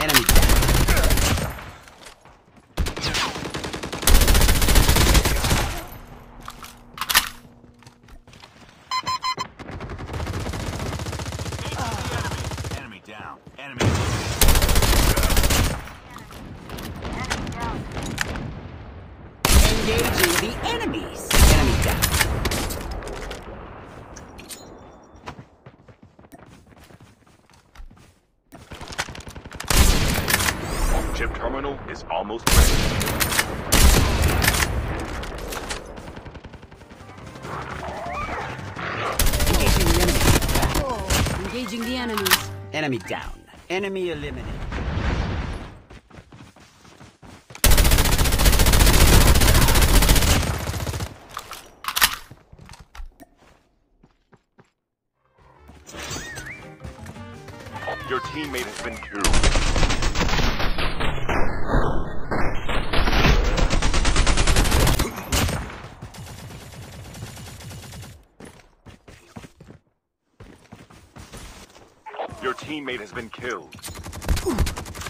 Enemy down. Enemy down. Enemy. Engaging the enemies. Enemy down. Chip terminal is almost ready. Engaging the enemy. Engaging the enemies. Enemy down. Enemy eliminated. Your teammate has been killed. Your teammate has been killed.